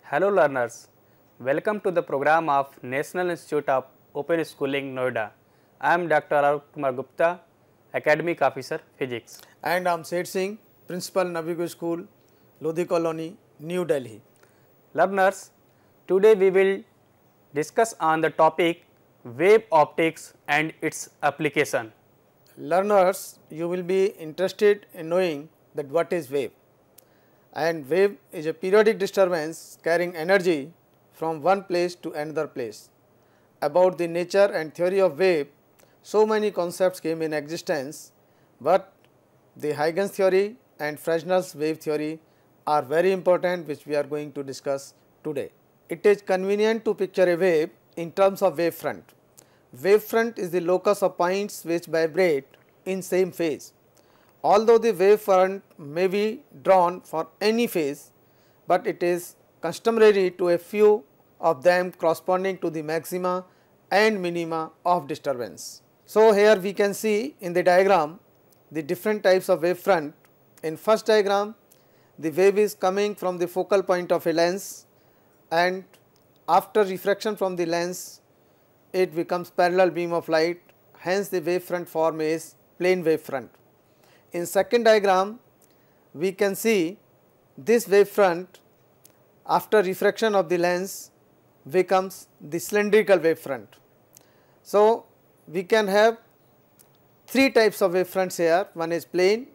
Hello learners, welcome to the program of National Institute of Open Schooling Noida. I am Dr. Alok Kumar Gupta, Academic Officer Physics. And I am Seth Singh, Principal Navigo School, Lodhi Colony, New Delhi. Learners, today we will discuss on the topic wave optics and its application. Learners, you will be interested in knowing that what is wave. And wave is a periodic disturbance carrying energy from one place to another place. About the nature and theory of wave, so many concepts came in existence, but the Huygens theory and Fresnel's wave theory are very important, which we are going to discuss today. It is convenient to picture a wave in terms of wavefront. Wavefront is the locus of points which vibrate in same phase. Although the wavefront may be drawn for any phase, but it is customary to a few of them corresponding to the maxima and minima of disturbance. So, here we can see in the diagram the different types of wavefront. In first diagram, the wave is coming from the focal point of a lens, and after refraction from the lens it becomes parallel beam of light, hence the wavefront form is plane wavefront. In second diagram, we can see this wavefront after refraction of the lens becomes the cylindrical wavefront. So, we can have three types of wavefronts here. One is plane,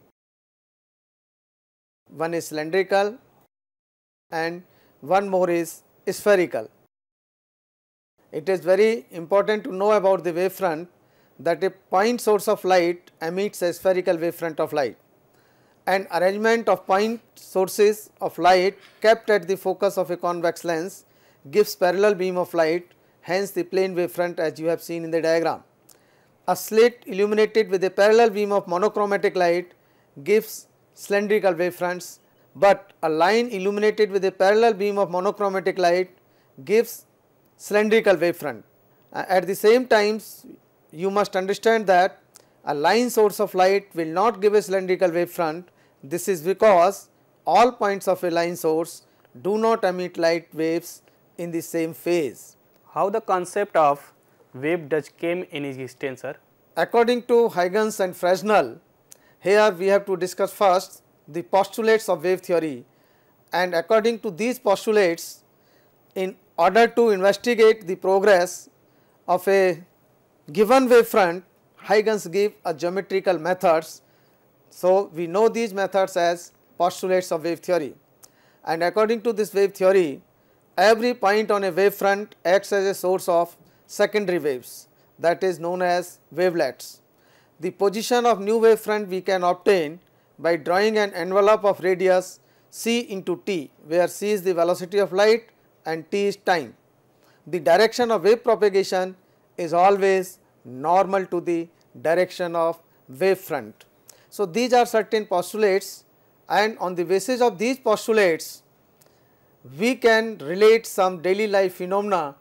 one is cylindrical, and one more is spherical. It is very important to know about the wavefront that a point source of light emits a spherical wavefront of light. An arrangement of point sources of light kept at the focus of a convex lens gives parallel beam of light, hence the plane wavefront as you have seen in the diagram. A slit illuminated with a parallel beam of monochromatic light gives cylindrical wavefronts, but a line illuminated with a parallel beam of monochromatic light gives cylindrical wavefront. At the same time, you must understand that a line source of light will not give a cylindrical wavefront. This is because all points of a line source do not emit light waves in the same phase. How the concept of wave does came in existence, sir? According to Huygens and Fresnel, here we have to discuss first the postulates of wave theory, and according to these postulates, in order to investigate the progress of a given wavefront, Huygens gave a geometrical methods. So, we know these methods as postulates of wave theory, and according to this wave theory, every point on a wavefront acts as a source of secondary waves, that is known as wavelets. The position of new wavefront we can obtain by drawing an envelope of radius c into t, where c is the velocity of light and t is time. The direction of wave propagation is always normal to the direction of wavefront. So, these are certain postulates, and on the basis of these postulates we can relate some daily life phenomena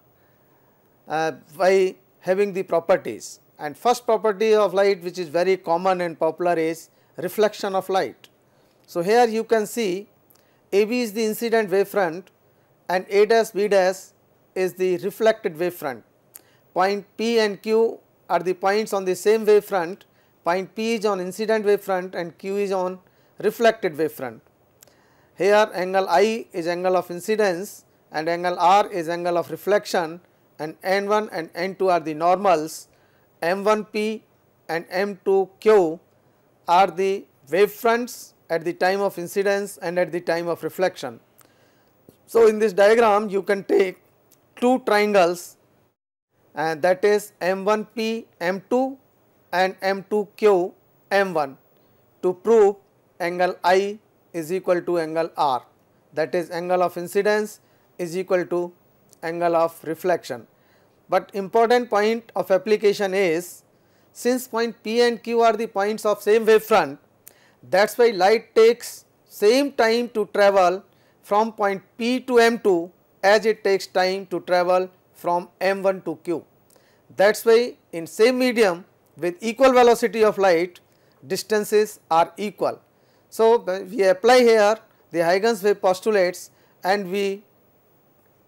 by having the properties. And first property of light, which is very common and popular, is reflection of light. So, here you can see AB is the incident wavefront and A dash B dash is the reflected wavefront. Point P and Q are the points on the same wavefront. Point P is on incident wavefront and Q is on reflected wavefront. Here angle I is angle of incidence and angle R is angle of reflection, and N1 and N2 are the normals. M1P and M2Q are the wavefronts at the time of incidence and at the time of reflection. So, in this diagram you can take two triangles, and that is M1P M2 and M2Q M1, to prove angle I is equal to angle R, that is angle of incidence is equal to angle of reflection. But important point of application is, since point P and Q are the points of same wavefront, that is why light takes same time to travel from point P to M2 as it takes time to travel from M1 to Q. That is why in same medium with equal velocity of light, distances are equal. So, we apply here the Huygens wave postulates and we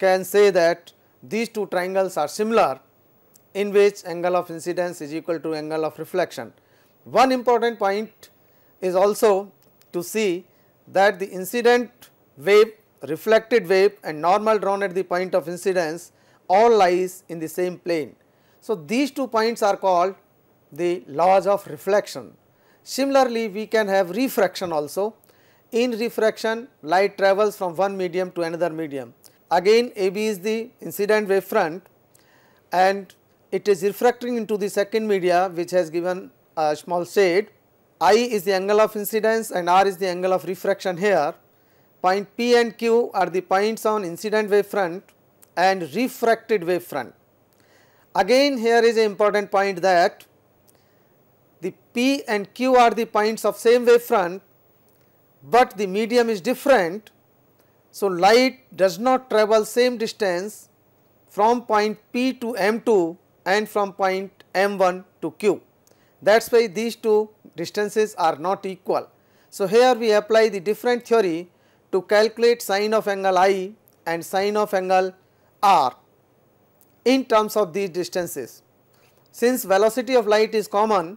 can say that these two triangles are similar, in which angle of incidence is equal to angle of reflection. One important point is also to see that the incident wave, reflected wave and normal drawn at the point of incidence all lies in the same plane. So, these 2 points are called the laws of reflection. Similarly, we can have refraction also. In refraction, light travels from one medium to another medium. Again, AB is the incident wave front and it is refracting into the second media, which has given a small shade. I is the angle of incidence and R is the angle of refraction here. Point P and Q are the points on incident wave front and refracted wave front. Again, here is an important point that the P and Q are the points of same wave front, but the medium is different. So, light does not travel same distance from point P to M2 and from point M1 to Q. That is why these two distances are not equal. So, here we apply the different theory to calculate sine of angle I and sine of angle R in terms of these distances. Since velocity of light is common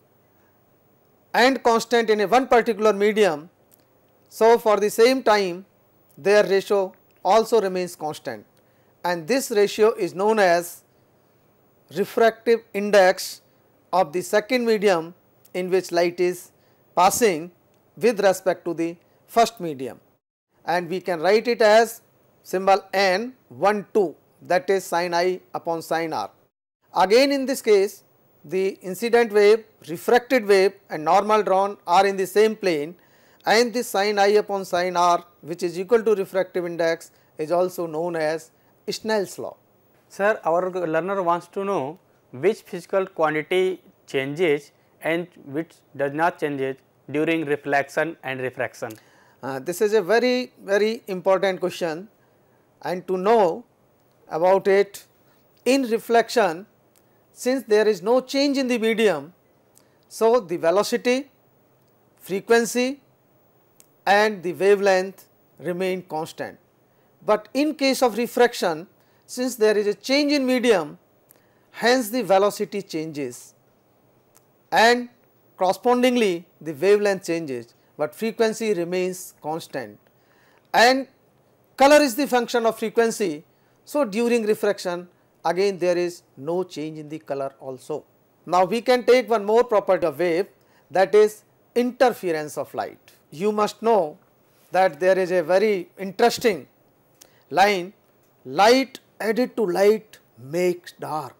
and constant in a one particular medium, so for the same time their ratio also remains constant, and this ratio is known as refractive index of the second medium in which light is passing with respect to the first medium, and we can write it as symbol n 1 2, that is sin I upon sin R. Again, in this case the incident wave, refracted wave and normal drawn are in the same plane, and this sin I upon sin R, which is equal to refractive index, is also known as Snell's law. Sir, our learner wants to know which physical quantity changes and which does not change during reflection and refraction. This is a very important question, and to know about it, in reflection, since there is no change in the medium, so the velocity, frequency and the wavelength remain constant. But in case of refraction, since there is a change in medium, hence the velocity changes and correspondingly the wavelength changes, but frequency remains constant, and color is the function of frequency. So, during refraction again there is no change in the color also. Now, we can take one more property of wave, that is interference of light. You must know that there is a very interesting line, light added to light makes dark.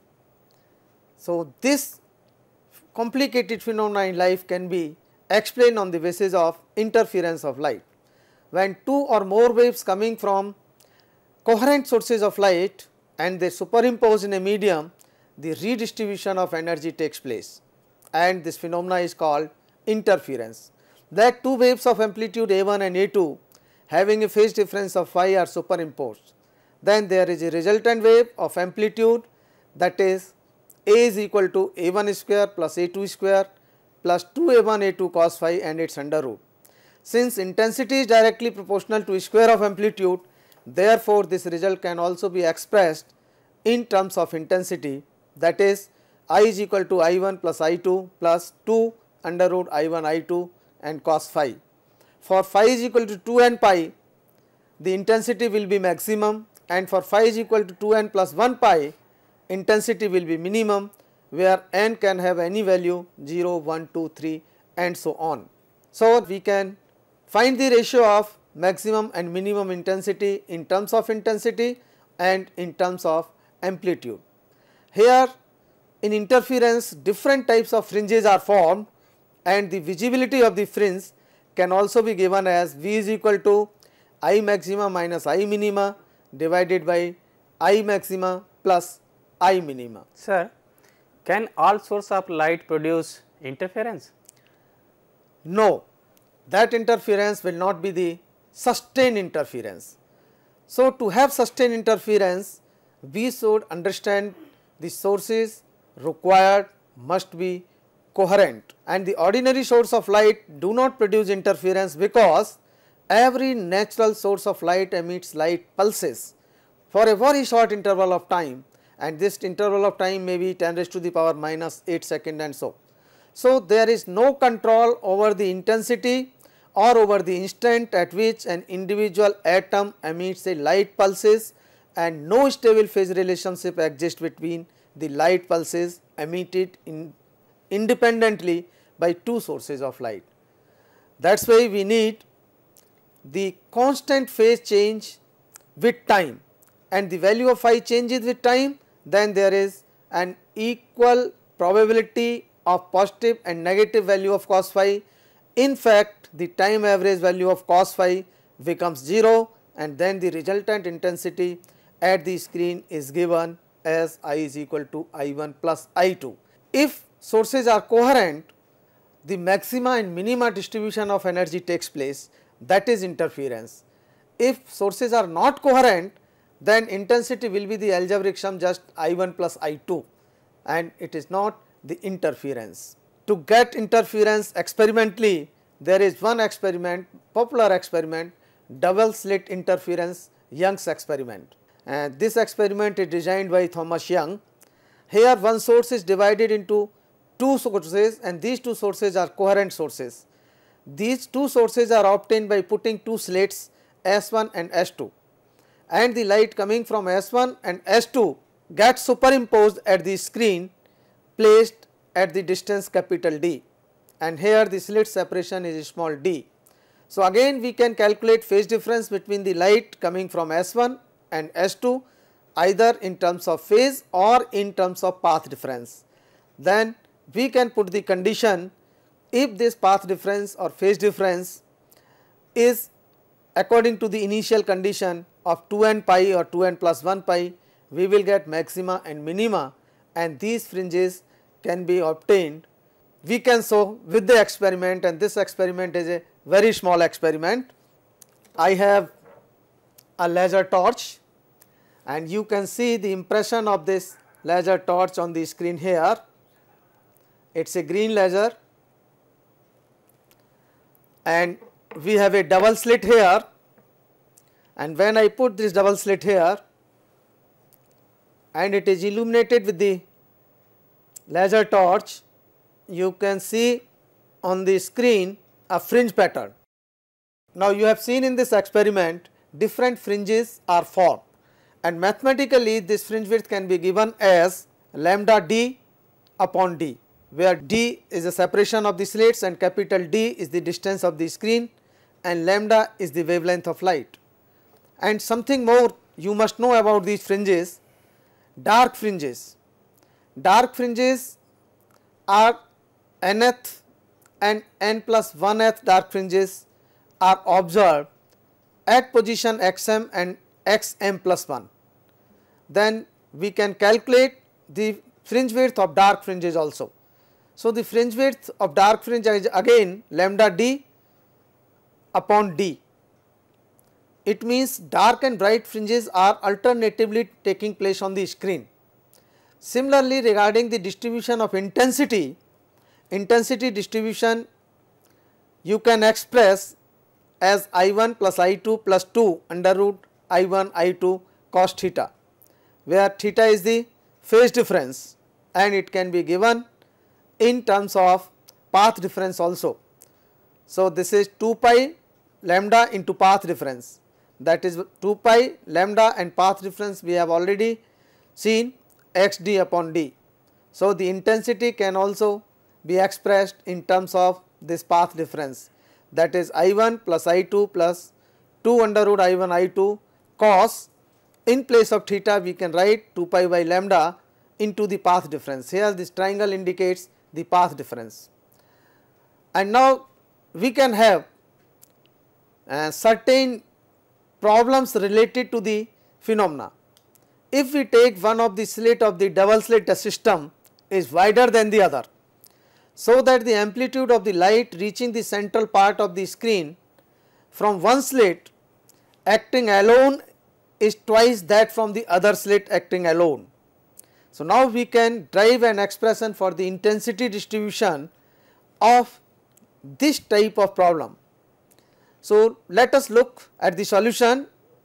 So, this complicated phenomena in life can be explained on the basis of interference of light. When two or more waves coming from coherent sources of light and they superimpose in a medium, the redistribution of energy takes place, and this phenomena is called interference. That two waves of amplitude A1 and A2 having a phase difference of phi are superimposed. Then there is a resultant wave of amplitude, that is A is equal to A1 square plus A2 square plus 2A1 A2 cos phi and its under root. Since intensity is directly proportional to square of amplitude, therefore, this result can also be expressed in terms of intensity, that is I is equal to I1 plus I2 plus 2 under root I1 I2 and cos phi. For phi is equal to 2n pi, the intensity will be maximum, and for phi is equal to 2n plus 1 pi, intensity will be minimum, where n can have any value 0, 1, 2, 3 and so on. So, we can find the ratio of maximum and minimum intensity in terms of intensity and in terms of amplitude. Here in interference different types of fringes are formed, and the visibility of the fringe can also be given as V is equal to I maxima minus I minima divided by I maxima plus I minima. Sir, can all source of light produce interference? No, that interference will not be the sustained interference. So, to have sustained interference, we should understand the sources required must be coherent, and the ordinary source of light do not produce interference because every natural source of light emits light pulses for a very short interval of time, and this interval of time may be 10 raised to the power minus 8 second and so. So, there is no control over the intensity or over the instant at which an individual atom emits a light pulses, and no stable phase relationship exists between the light pulses emitted independently by two sources of light. That is why we need the constant phase change with time, and the value of phi changes with time, then there is an equal probability of positive and negative value of cos phi. In fact, the time average value of cos phi becomes 0, and then the resultant intensity at the screen is given as I is equal to I1 plus I2. If sources are coherent, the maxima and minima distribution of energy takes place, that is interference. If sources are not coherent, then intensity will be the algebraic sum just I1 plus I2, and it is not the interference. To get interference experimentally, there is one experiment, popular experiment, double slit interference, Young's experiment. And this experiment is designed by Thomas Young. Here one source is divided into two sources, and these two sources are coherent sources. These two sources are obtained by putting two slits S1 and S2, and the light coming from S1 and S2 gets superimposed at the screen placed at the distance capital D, and here the slit separation is small d. So, again we can calculate phase difference between the light coming from S1 and S2 either in terms of phase or in terms of path difference. Then we can put the condition, if this path difference or phase difference is according to the initial condition of 2n pi or 2n plus 1 pi, we will get maxima and minima, and these fringes can be obtained. We can show with the experiment, and this experiment is a very small experiment. I have a laser torch, and you can see the impression of this laser torch on the screen here. It is a green laser, and we have a double slit here, and when I put this double slit here and it is illuminated with the laser torch, you can see on the screen a fringe pattern. Now, you have seen in this experiment different fringes are formed, and mathematically this fringe width can be given as lambda d upon d, where d is the separation of the slits and capital D is the distance of the screen and lambda is the wavelength of light. And something more you must know about these fringes, dark fringes. Dark fringes are nth and n plus 1th dark fringes are observed at position xm and xm plus 1. Then we can calculate the fringe width of dark fringes also. So, the fringe width of dark fringe is again lambda d upon d. It means dark and bright fringes are alternatively taking place on the screen. Similarly, regarding the distribution of intensity, intensity distribution you can express as I1 plus I2 plus 2 under root I1 I2 cos theta, where theta is the phase difference and it can be given in terms of path difference also. So, this is 2 pi lambda into path difference, that is 2 pi lambda, and path difference we have already seen x d upon d. So, the intensity can also be expressed in terms of this path difference, that is I1 plus I2 plus 2 under root I1 I2 cos, in place of theta we can write 2 pi by lambda into the path difference. Here this triangle indicates the path difference. And now we can have certain problems related to the phenomena. If we take one of the slit of the double slit system is wider than the other, so that the amplitude of the light reaching the central part of the screen from one slit acting alone is twice that from the other slit acting alone. So, now we can derive an expression for the intensity distribution of this type of problem. So, let us look at the solution.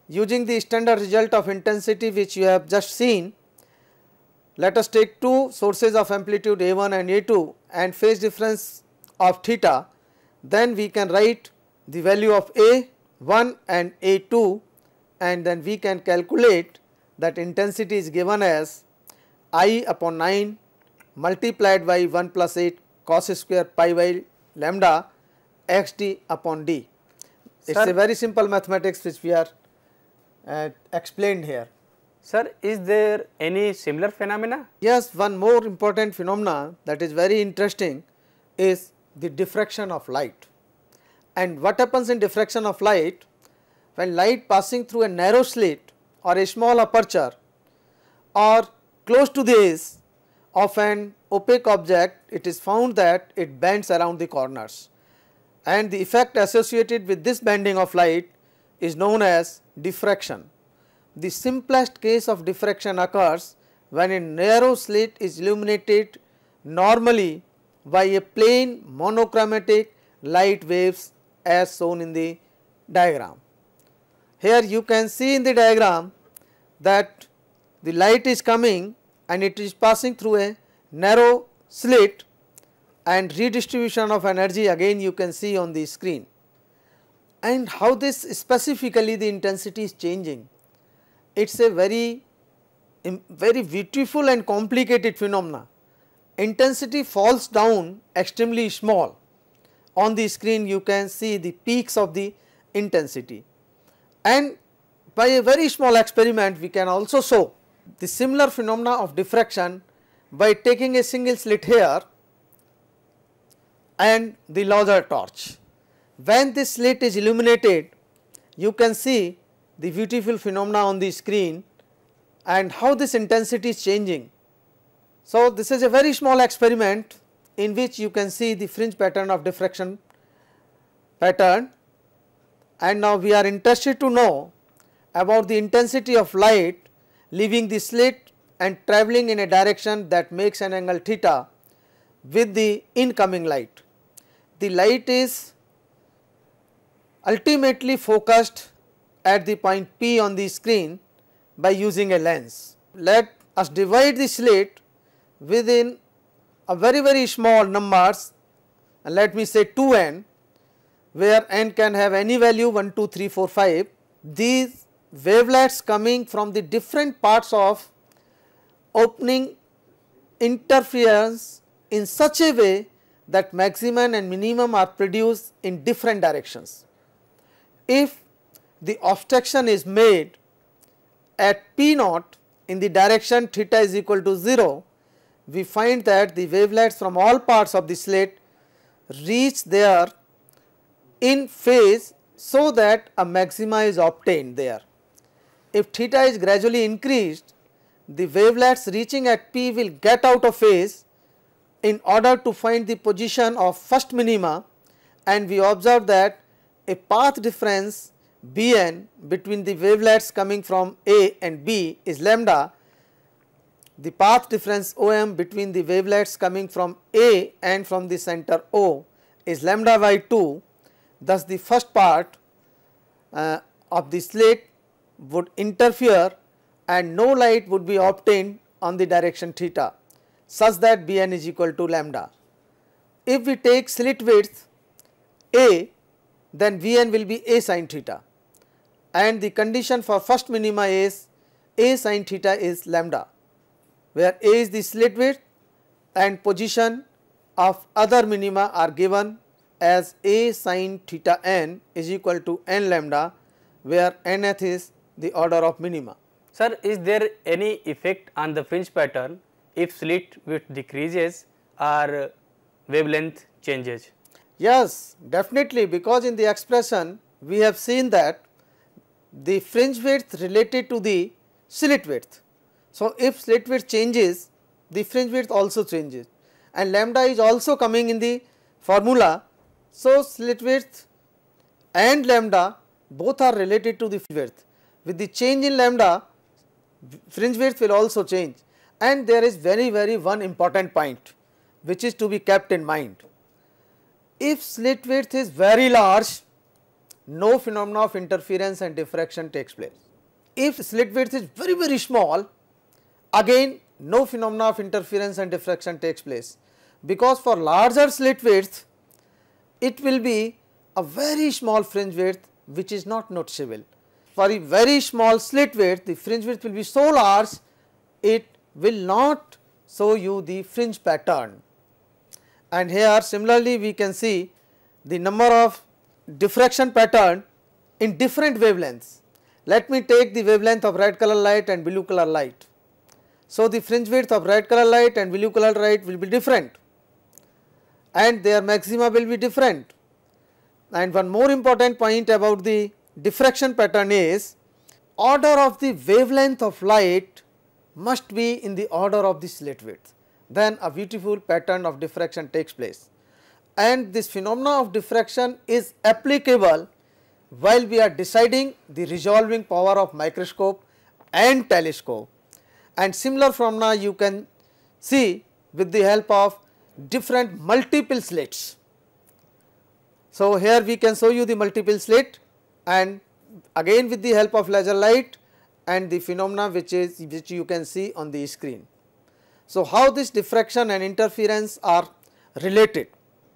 using the standard result of intensity which you have just seen, let us take two sources of amplitude A1 and A2 and phase difference of theta, then we can write the value of A1 and A2 and then we can calculate that intensity is given as I upon 9 multiplied by 1 plus 8 cos square pi by lambda xd upon d. It is a very simple mathematics which we are explained here. Sir, is there any similar phenomena? Yes, one more important phenomena that is very interesting is the diffraction of light. And what happens in diffraction of light? When light passing through a narrow slit or a small aperture or close to the edge of an opaque object, it is found that it bends around the corners, and the effect associated with this bending of light is known as diffraction. The simplest case of diffraction occurs when a narrow slit is illuminated normally by a plain monochromatic light waves as shown in the diagram. Here you can see in the diagram that the light is coming and it is passing through a narrow slit, and redistribution of energy again you can see on the screen. And how this specifically the intensity is changing? It is a very beautiful and complicated phenomena. Intensity falls down extremely small. On the screen you can see the peaks of the intensity, and by a very small experiment we can also show the similar phenomena of diffraction by taking a single slit here and the laser torch. When this slit is illuminated, you can see the beautiful phenomena on the screen and how this intensity is changing. So, this is a very small experiment in which you can see the fringe pattern of diffraction pattern, and now we are interested to know about the intensity of light leaving the slit and travelling in a direction that makes an angle theta with the incoming light. The light is ultimately focused at the point P on the screen by using a lens. Let us divide the slit within a very small numbers, and let me say 2n, where n can have any value 1, 2, 3, 4, 5. These wavelets coming from the different parts of opening interference in such a way that maximum and minimum are produced in different directions. If the obstruction is made at P naught in the direction theta is equal to 0, we find that the wavelets from all parts of the slit reach there in phase, so that a maxima is obtained there. If theta is gradually increased, the wavelets reaching at P will get out of phase in order to find the position of first minima, and we observe that a path difference Bn between the wavelets coming from A and B is lambda. The path difference OM between the wavelets coming from A and from the center O is lambda by 2. Thus, the first part of the slit would interfere and no light would be obtained on the direction theta, such that Bn is equal to lambda. If we take slit width A, then Vn will be A sin theta, and the condition for first minima is A sin theta is lambda, where A is the slit width and position of other minima are given as A sin theta n is equal to n lambda, where nth is the order of minima. Sir, is there any effect on the fringe pattern if slit width decreases or wavelength changes? Yes, definitely, because in the expression we have seen that the fringe width related to the slit width. So, if slit width changes, the fringe width also changes, and lambda is also coming in the formula. So, slit width and lambda both are related to the fringe width. With the change in lambda, fringe width will also change, and there is very one important point which is to be kept in mind. If slit width is very large, no phenomena of interference and diffraction takes place. If slit width is very small, again no phenomena of interference and diffraction takes place, because for larger slit width it will be a very small fringe width which is not noticeable. For a very small slit width, the fringe width will be so large, it will not show you the fringe pattern. And here similarly we can see the number of diffraction pattern in different wavelengths. Let me take the wavelength of red color light and blue color light. So, the fringe width of red color light and blue color light will be different, and their maxima will be different. And one more important point about the diffraction pattern is, order of the wavelength of light must be in the order of the slit width, then a beautiful pattern of diffraction takes place. And this phenomena of diffraction is applicable while we are deciding the resolving power of microscope and telescope. And similar phenomena you can see with the help of different multiple slits. So, here we can show you the multiple slit, and again with the help of laser light and the phenomena which you can see on the screen. So, how this diffraction and interference are related,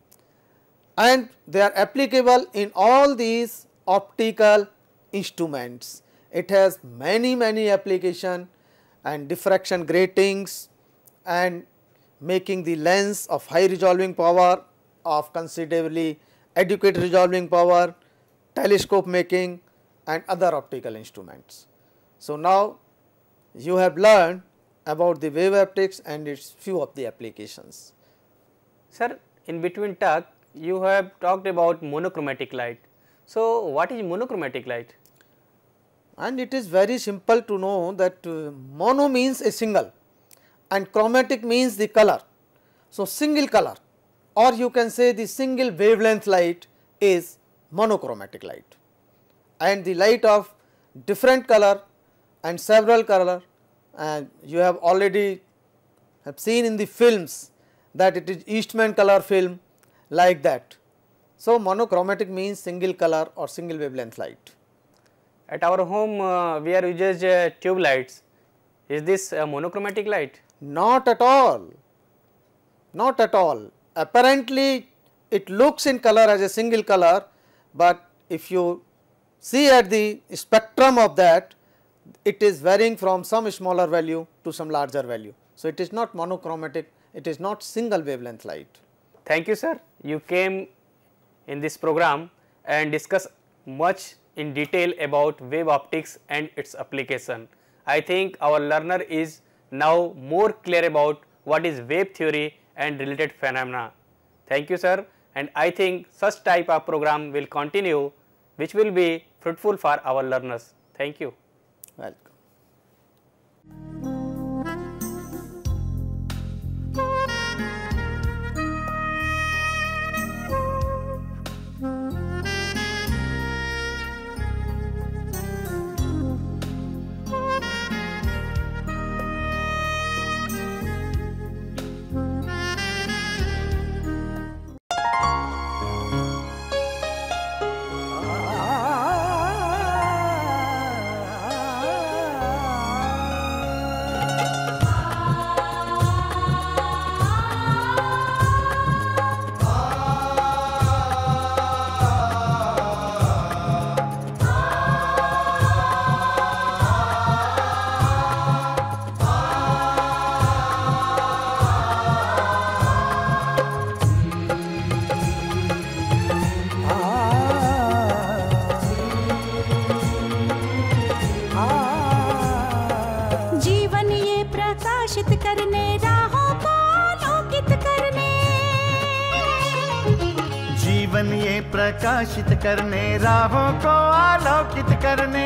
and they are applicable in all these optical instruments. It has many application, and diffraction gratings, and making the lens of high resolving power, of considerably adequate resolving power, telescope making, and other optical instruments. So, now you have learned about the wave optics and its few of the applications. Sir, in between talk you have talked about monochromatic light. So, what is monochromatic light? And it is very simple to know that mono means a single and chromatic means the color. So, single color, or you can say the single wavelength light is monochromatic light, and the light of different color and several color, and you have already seen in the films that it is Eastman color film, like that. So, monochromatic means single color or single wavelength light. At our home we are uses tube lights. Is this monochromatic light? Not at all, not at all. Apparently it looks in color as a single color, but if you see at the spectrum of that, it is varying from some smaller value to some larger value. So, it is not monochromatic, it is not single wavelength light. Thank you, sir. You came in this program and discussed much in detail about wave optics and its application. I think our learner is now more clear about what is wave theory and related phenomena. Thank you, sir, and I think such type of program will continue, which will be fruitful for our learners. Thank you. Welcome. जीवन ये प्रकाशित करने राहों को आलोकित करने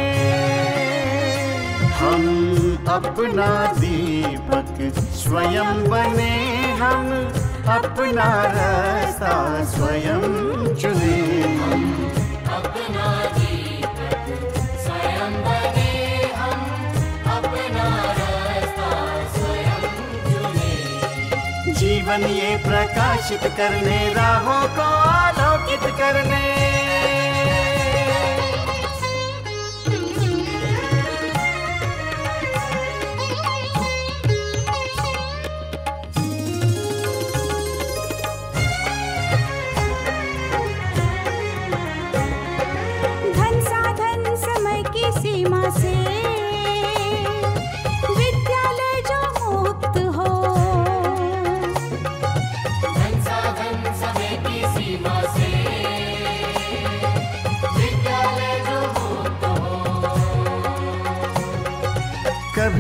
हम अपना दीपक स्वयं बने, हम अपना रास्ता स्वयं चुने। अपना दीपक स्वयं बने, हम अपना रास्ता स्वयं चुने। जीवन ये प्रकाशित करने राहों को आलोकित करने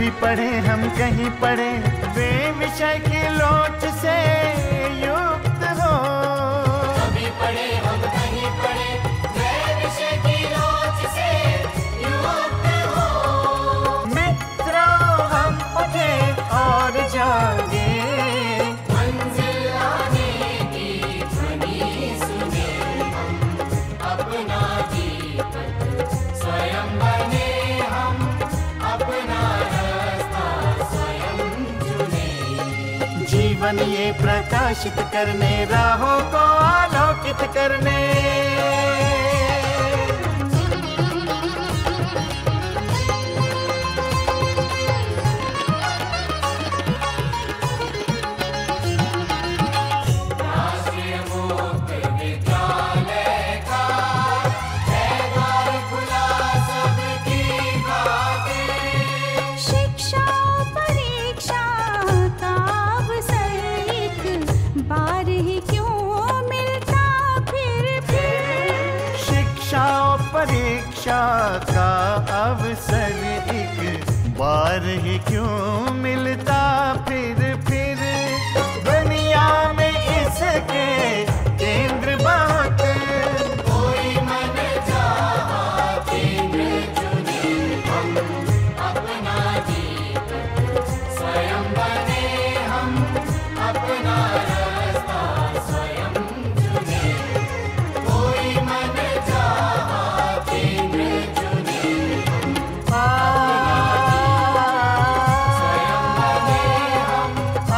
कभी पढ़े हम कहीं पढ़े वे विषय की लोच से युक्त हो। कभी पढ़े हम कहीं पढ़े वे विषय की लोच से युक्त हो। मित्रों हम उठे और जागे, मंजिल आने की ध्वनि सुने हम, अपना दीपक स्वयं बने हम, अपना रास्ता स्वयं चुने। जीवन ये प्रकाशित करने, राहों को आलोकित करने। राष्ट्रीय मुक्त विद्यालय का है द्वार खुला सबकी खातिर। शिक्षा परीक्षा का अवसर एक बार ही क्यों मिलता फिर। शिक्षा और परीक्षा का अवसर एक बार ही क्यों मिलता फिर। दुनिया में इसके केंद्र बहुत, कोई मन चाहा केंद्र चुने हम, अपना दीपक स्वयं बने हम, अपना रास्ता स्वयं चुने। कोई मन चाहा केंद्र चुने हम, स्वयं बने हम,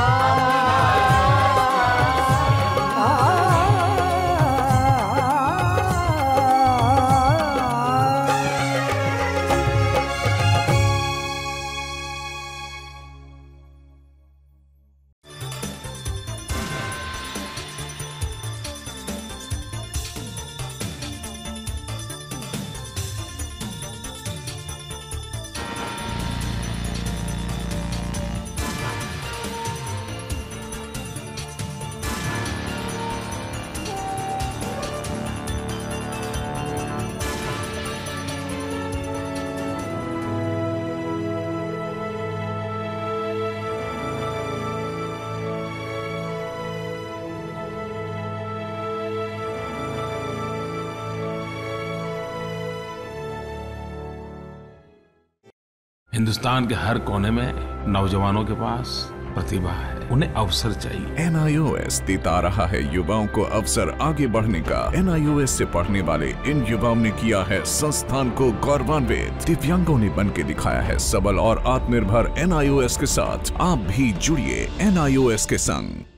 हिंदुस्तान के हर कोने में नौजवानों के पास प्रतिभा है, उन्हें अवसर चाहिए। NIOS देता रहा है युवाओं को अवसर आगे बढ़ने का। NIOS से पढ़ने वाले इन युवाओं ने किया है संस्थान को गौरवान्वित। दिव्यांगों ने बन के दिखाया है सबल और आत्मनिर्भर। NIOS के साथ आप भी जुड़िए NIOS के संग।